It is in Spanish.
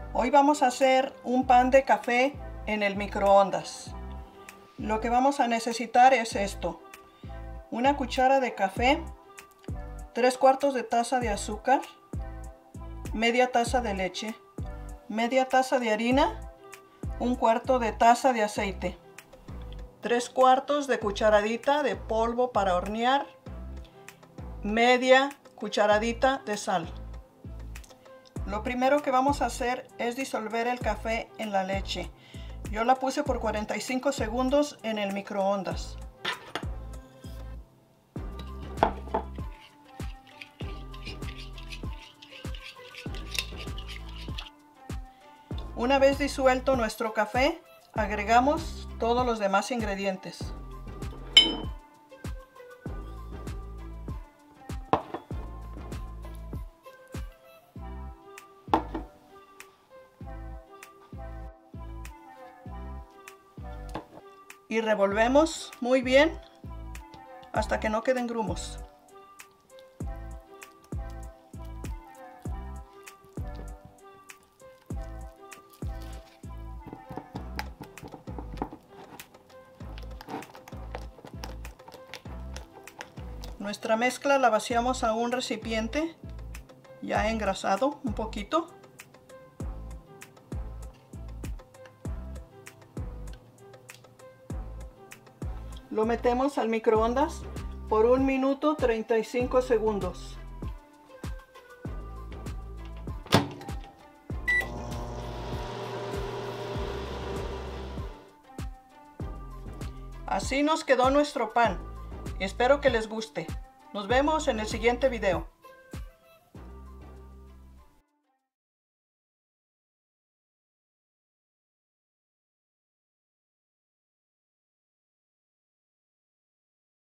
Hoy vamos a hacer un pan de café en el microondas. Lo que vamos a necesitar es esto: una cuchara de café, 3/4 de taza de azúcar, media taza de leche, media taza de harina, 1/4 de taza de aceite, 3/4 de cucharadita de polvo para hornear, media cucharadita de sal. Lo primero que vamos a hacer es disolver el café en la leche. Yo la puse por 45 segundos en el microondas. Una vez disuelto nuestro café, agregamos todos los demás ingredientes. Y revolvemos muy bien hasta que no queden grumos. Nuestra mezcla la vaciamos a un recipiente ya engrasado un poquito. Lo metemos al microondas por 1 minuto 35 segundos. Así nos quedó nuestro pan. Espero que les guste. Nos vemos en el siguiente video.